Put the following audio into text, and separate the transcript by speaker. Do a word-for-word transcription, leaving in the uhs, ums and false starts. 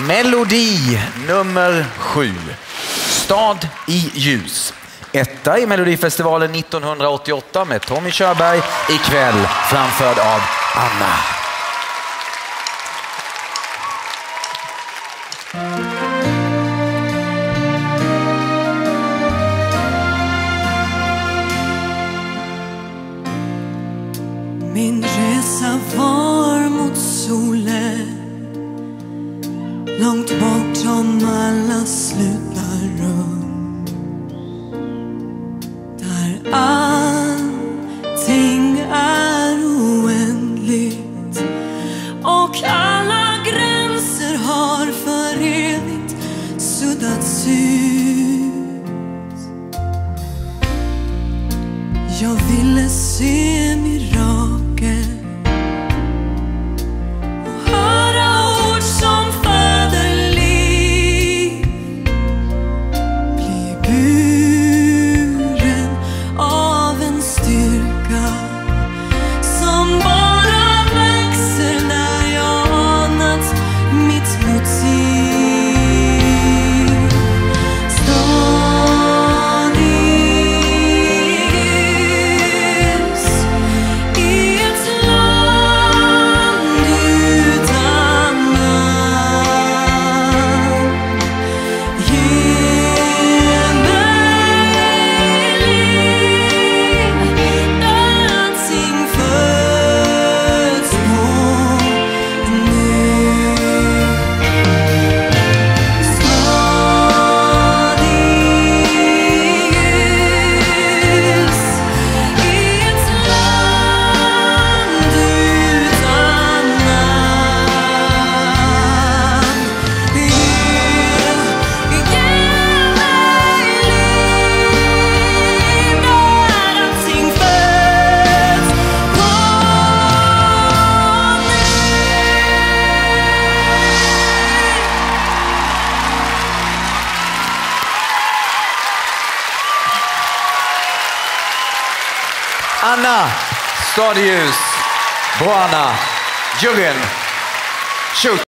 Speaker 1: Melodi nummer sju. Stad i ljus. Etta i Melodifestivalen nittonhundraåttioåtta med Tommy Körberg, ikväll framförd av Anna.
Speaker 2: Min resa var mot solen, långt bortom alla slutna rum, där allting är oändligt och alla gränser har för evigt suddats ut. Jag ville se mirakel och höra ord som faderliv, bli buren av en styrka som bara växer när jag anat mitt motiv. Stad i ljus, i ett land utan namn. Ge mig liv där allting föds på nytt. Stad i ljus, i ett land utan namn. Ge, ge mig liv där allting föds på
Speaker 1: Anna, Stad i ljus. Bra Anna. Juggen. Shoot.